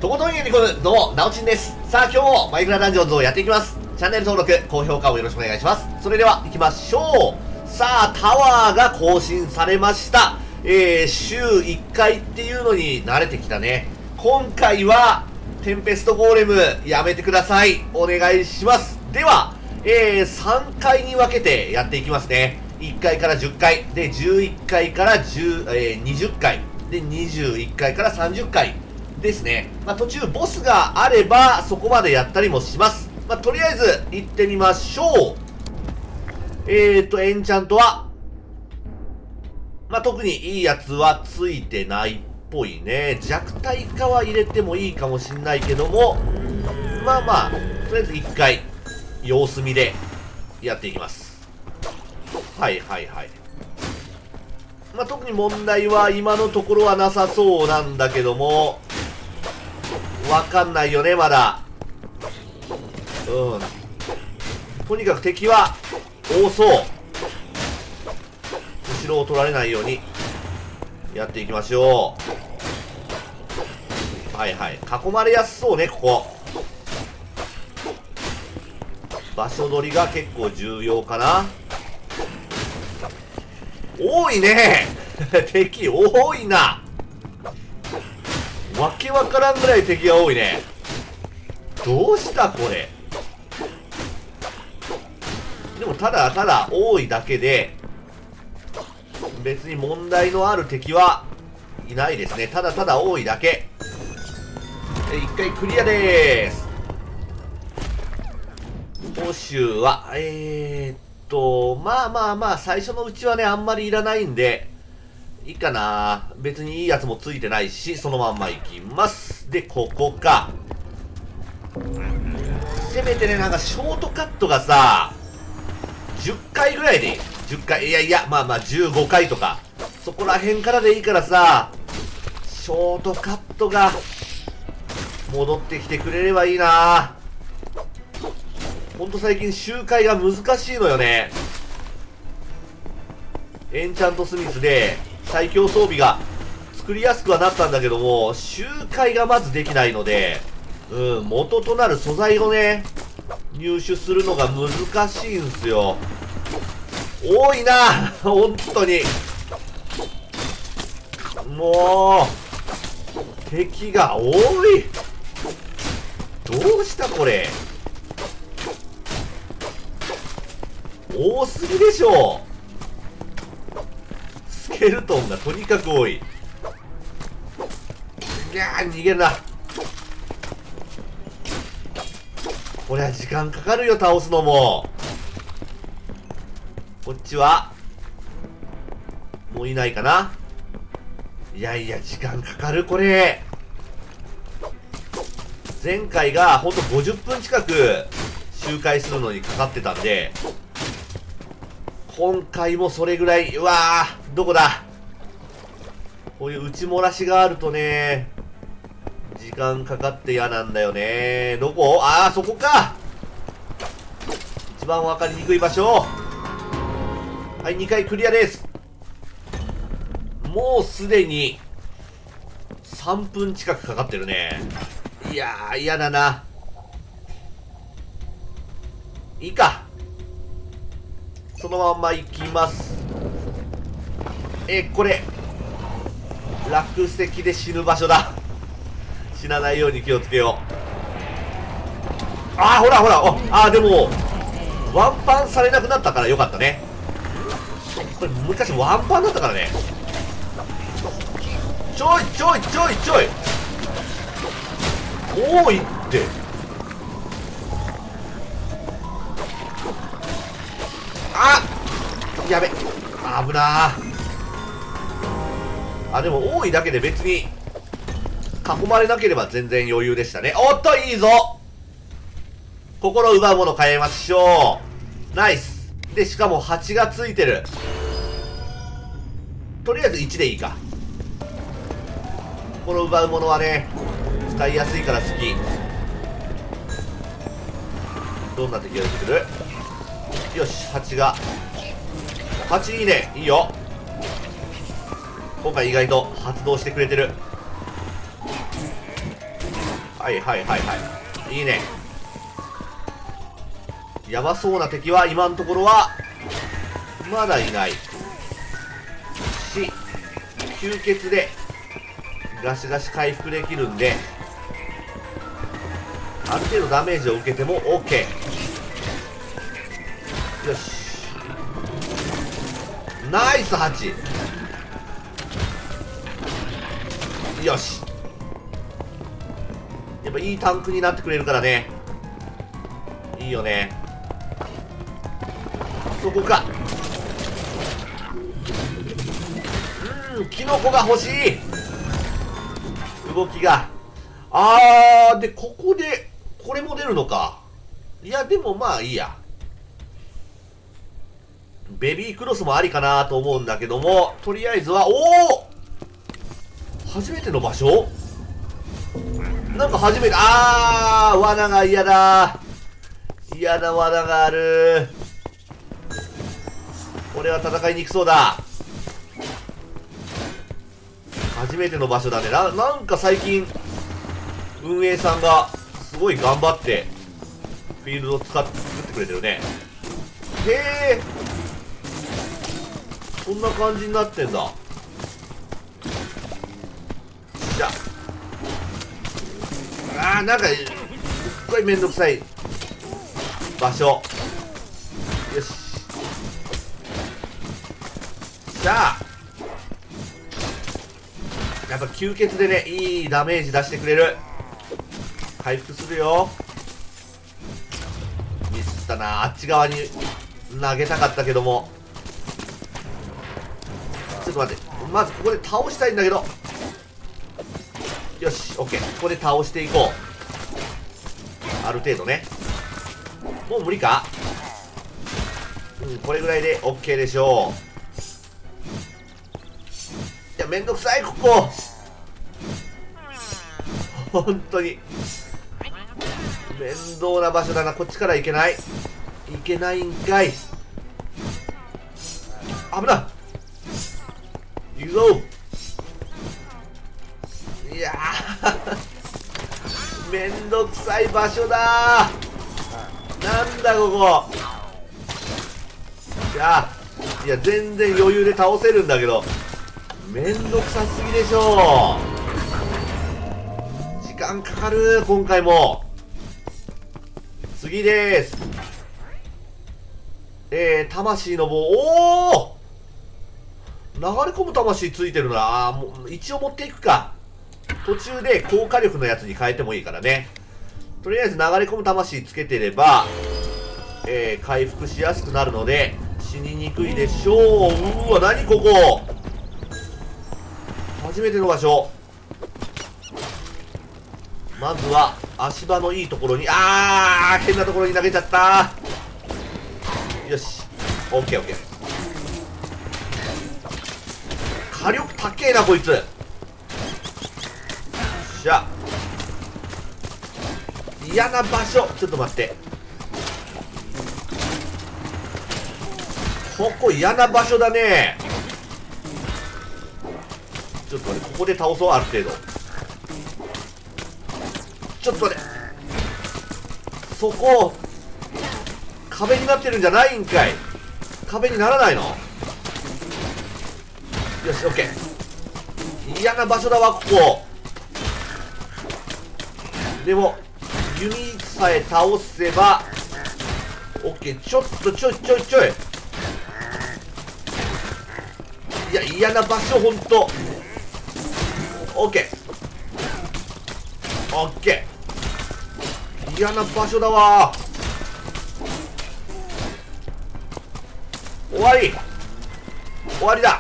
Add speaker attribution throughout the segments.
Speaker 1: とことん家に来る、どうも、なおちんです。さあ、今日もマイクラダンジョンズをやっていきます。チャンネル登録、高評価をよろしくお願いします。それでは、行きましょう。さあ、タワーが更新されました。週1回っていうのに慣れてきたね。今回は、テンペストゴーレム、やめてください。お願いします。では、3回に分けてやっていきますね。1回から10回、で、11回から20回、で、21回から30回ですね。途中ボスがあれば、そこまでやったりもします。とりあえず、行ってみましょう。エンチャントは、特にいいやつはついてないっぽいね。弱体化は入れてもいいかもしんないけども、とりあえず1回、様子見でやっていきます。はいはいはい。特に問題は今のところはなさそうなんだけども、わかんないよね、まだ。とにかく敵は多そう。後ろを取られないようにやっていきましょう。はいはい。囲まれやすそうね、ここ。場所取りが結構重要かな。多いね敵多いな。わけわからんぐらい敵が多いね。どうしたこれ。でもただただ多いだけで別に問題のある敵はいないですね。ただただ多いだけ。一回クリアでーす。報酬は最初のうちはね、あんまりいらないんでいいかな。別にいいやつもついてないし、そのまんまいきます。で、ここか。せめてね、なんかショートカットがさ、10回ぐらいでいい。10回、15回とか。そこら辺からでいいからさ、ショートカットが戻ってきてくれればいいな。ほんと最近周回が難しいのよね。エンチャントスミスで最強装備が作りやすくはなったんだけども、周回がまずできないので、元となる素材をね、入手するのが難しいんすよ。多いな本当に。もう、敵が多い。どうしたこれ。多すぎでしょ。スケルトンがとにかく多い。いやー、逃げるな。これは時間かかるよ、倒すのも。こっちはもういないかな。いやいや、時間かかるこれ。前回がほんと50分近く周回するのにかかってたんで、今回もそれぐらい。うわー、どこだ。こういう内漏らしがあるとね、時間かかって嫌なんだよね。どこ？あー、そこか。一番分かりにくい場所。はい、2回クリアです。もうすでに3分近くかかってるね。いやー、嫌だな。いいか。そのまんま行きます。これ落石で死ぬ場所だ。死なないように気をつけよう。あー、ほらほら。でもワンパンされなくなったからよかったね。これ昔ワンパンだったからね。ちょい多いって。やべ、危なー。でも多いだけで別に囲まれなければ全然余裕でしたね。おっと、いいぞ。心奪うもの変えましょう。ナイスで、しかも8がついてる。とりあえず1でいいか。心奪うものはね、使いやすいから好き。どんな敵が出てくる。よし、8が8いいね。いいよ。今回意外と発動してくれてる。 はいはいはいはい。いいね。やばそうな敵は今のところはまだいないし、吸血でガシガシ回復できるんで、ある程度ダメージを受けても OK。 よし、ナイス8。よし、やっぱいいタンクになってくれるからね、いいよね。そこか。キノコが欲しい。動きが。でここでこれも出るのか。いやでもまあいいや。ベビークロスもありかなと思うんだけども、とりあえずは、おお、初めての場所、なんか初めて、罠が嫌だ。嫌な罠がある。これは戦いにくそうだ。初めての場所だね。なんか最近運営さんがすごい頑張ってフィールドを作ってくれてるね。へえ、こんな感じになってんだ。じゃあ、なんかすっごいめんどくさい場所。よし、じゃあやっぱ吸血でね、いいダメージ出してくれる。回復するよ。ミスったな。あっち側に投げたかったけども。ちょっと待って、まずここで倒したいんだけど。よし、オッケー。ここで倒していこう。ある程度ね。もう無理か。これぐらいで OK でしょう。いや、めんどくさい、ここ。本当に面倒な場所だな。こっちから行けない。行けないんかい。危ない。行くぞ。いやーめんどくさい場所だー。なんだここ。いや全然余裕で倒せるんだけど、めんどくさすぎでしょ。時間かかる。今回も次です。魂の棒。おお、流れ込む魂ついてるな。もう一応持っていくか。途中で高火力のやつに変えてもいいからね。とりあえず流れ込む魂つけてれば、回復しやすくなるので死ににくいでしょう。うわ、何ここ。初めての場所。まずは足場のいいところに、変なところに投げちゃった。よし、オッケーオッケー。火力高えなこいつ。よっしゃ。嫌な場所。ちょっと待って、ここ嫌な場所だね。ちょっと待って、ここで倒そう。ある程度。ちょっとね、そこ壁になってるんじゃないんかい。壁にならないの。よし、オッケー。嫌な場所だわここ。でも弓さえ倒せばオッケー。ちょっとちょい。いや、嫌な場所ほんと。オッケーオッケー。嫌な場所だわ。終わりだ。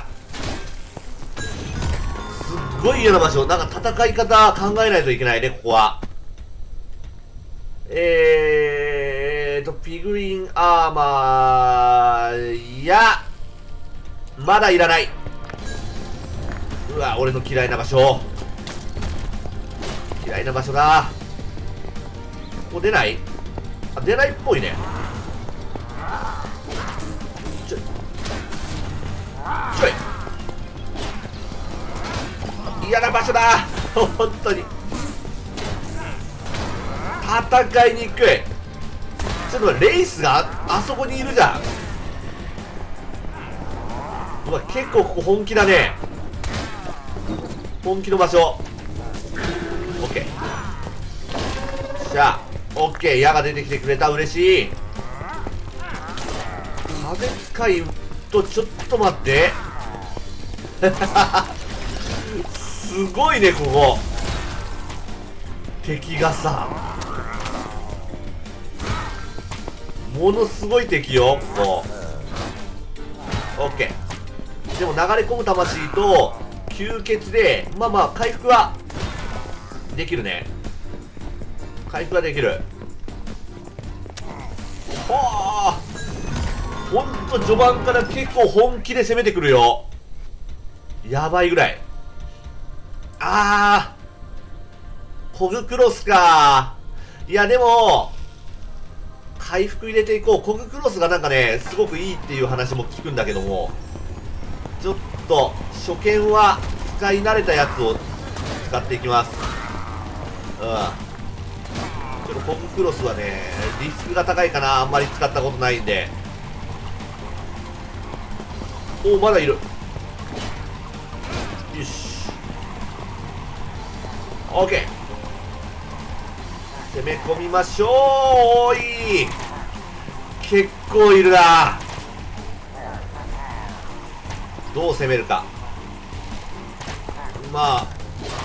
Speaker 1: すっごい嫌な場所。なんか戦い方考えないといけないね、ここは。ピグリンアーマー、いやまだいらない。うわ、俺の嫌いな場所。嫌いな場所だ。ここ出ない？出ないっぽいね。ちょい。嫌な場所だ。本当に。 戦いにくい。ちょっと待って、レイスがあそこにいるじゃん。うわ、結構ここ本気だね。本気の場所。オッケー。じゃあオッケー、矢が出てきてくれた。嬉しい。風使いと、ちょっと待ってすごいね、ここ敵がさ、ものすごい敵よ、ここ。オッケー。でも流れ込む魂と吸血で、まあまあ回復はできるね。回復はできる。はあ、ほんと序盤から結構本気で攻めてくるよ。やばいぐらい。あー、コグクロスか。いやでも回復入れていこう。コグクロスがなんかね、すごくいいっていう話も聞くんだけども、ちょっと初見は使い慣れたやつを使っていきます。ちょっとコグクロスはね、リスクが高いかな。あんまり使ったことないんで。おお、まだいる。よし、オッケー。攻め込みましょう。おい、結構いるな。どう攻めるか。まあ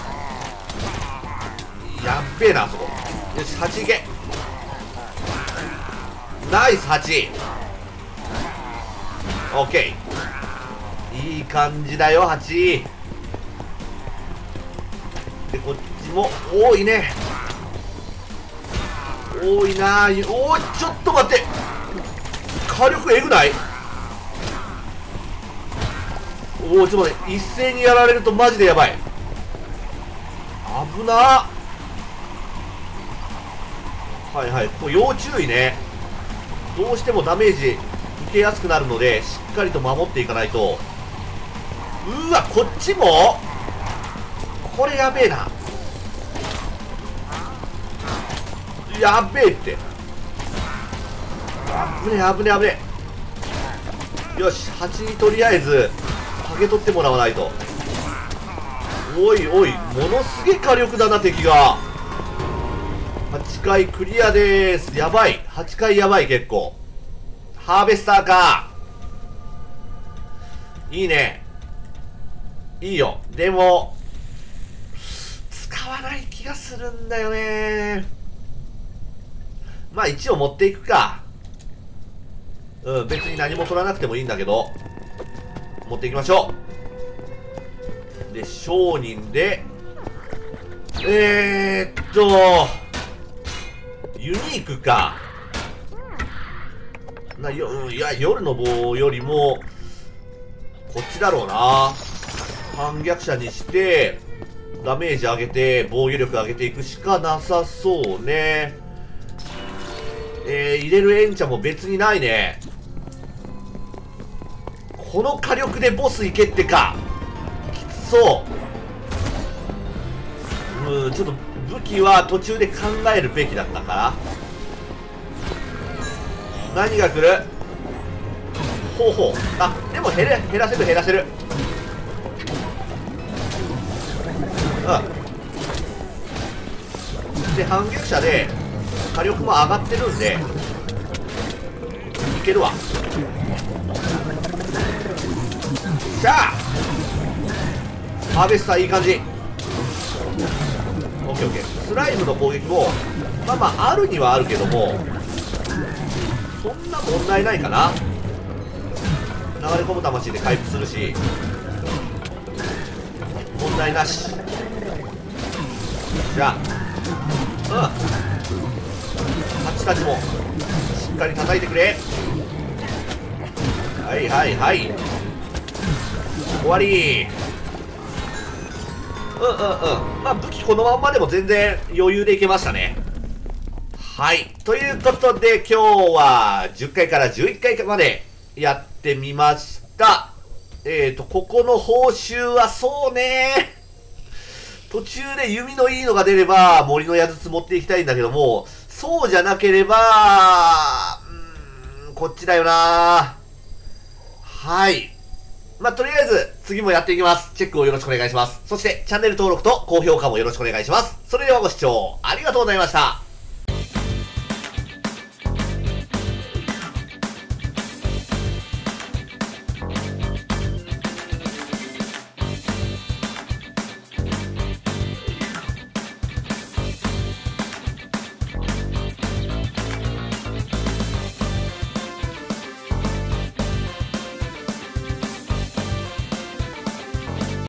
Speaker 1: やっべえな、あそこ。よし、8いけ。ナイス8。オッケー、いい感じだよ。8で、こっちも多いね。多いな。おー、ちょっと待って、火力えぐない？おお、ちょっと待って、一斉にやられるとマジでやばい。危な。はいはい、ここ要注意ね。どうしてもダメージ受けやすくなるので、しっかりと守っていかないと。うわ、こっちもこれやべえな。やべえって。危ねえ危ねえ危ねえ。よし、8にとりあえず剥げ取ってもらわないと。おいおい、ものすげえ火力だな、敵が。8回クリアでーす。やばい、8回やばい。結構ハーベスターか。いいね、いいよ。でも使わない気がするんだよね。まあ一応持っていくか。別に何も取らなくてもいいんだけど、持っていきましょう。で、商人でユニークかな。いや、夜の棒よりもこっちだろうな。反逆者にしてダメージ上げて防御力上げていくしかなさそうね。入れるエンチャも別にないね。この火力でボスいけってか。きつそう。ちょっと武器は途中で考えるべきだったかな。何が来る。ほうほう。あ、でも減らせる減らせる。で、反逆者で火力も上がってるんでいけるわ。しゃあ、ハーベスターいい感じ。オッケーオッケー。スライムの攻撃もまあまああるにはあるけども、そんな問題ないかな。流れ込む魂で回復するし問題なし。じゃあハチたちもしっかり叩いてくれ。はいはいはい、終わり。まあ武器このまんまでも全然余裕でいけましたね。はい、ということで今日は10回から11回までやってみました。ここの報酬はそうね、途中で弓のいいのが出れば森の矢筒持っていきたいんだけども、 そうじゃなければ、こっちだよな。はい。まあ、とりあえず、次もやっていきます。チェックをよろしくお願いします。そして、チャンネル登録と高評価もよろしくお願いします。それではご視聴ありがとうございました。